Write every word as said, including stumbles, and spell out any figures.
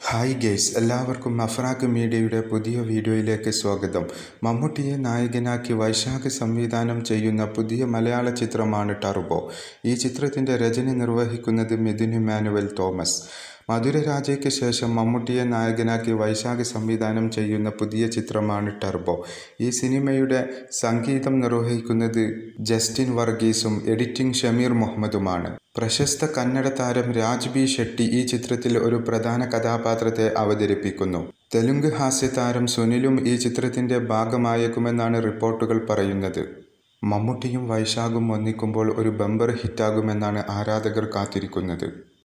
Hi guys, എല്ലാവർക്കും അഫ്രാക്ക് മീഡിയയുടെ പുതിയ വീഡിയോയിലേക്ക് സ്വാഗതം. മമ്മൂട്ടിയെ നായകനാക്കി വൈശാഖ് സംവിധാനം ചെയ്യുന്ന പുതിയ മലയാള ചിത്രമാണ് ടർബോ. ഈ ചിത്രത്തിൻ്റെ രചന നിർവഹിക്കുന്നത് മിഥുൻ ഇമ്മാനുവൽ തോമസ്. മധുരരാജയ്ക്ക് ശേഷം മമ്മൂട്ടിയെ നായകനാക്കി വൈശാഖ് സംവിധാനം ചെയ്യുന്ന പുതിയ ചിത്രമാണ് ടർബോ. ഈ സിനിമയുടെ സംഗീതം നിർവഹിക്കുന്നത് ജസ്റ്റിൻ വർഗീസും എഡിറ്റിംഗ് ഷമീർ മുഹമ്മദുമാണ്. പ്രശസ്ത കന്നഡ താരം രാജ് ബി ഷെട്ടി ഈ ചിത്രത്തിൽ ഒരു പ്രധാന കഥാപാത്രത്തെ അവതരിപ്പിക്കുന്നു. തെലുങ്ക് ഹാസ്യതാരം സുനിലും ഈ ചിത്രത്തിൻ്റെ ഭാഗമായേക്കുമെന്നാണ് റിപ്പോർട്ടുകൾ പറയുന്നത്. മമ്മൂട്ടിയും വൈശാഖും ഒന്നിക്കുമ്പോൾ ഒരു ബമ്പർ ഹിറ്റാകുമെന്നാണ് ആരാധകർ കാത്തിരിക്കുന്നത്.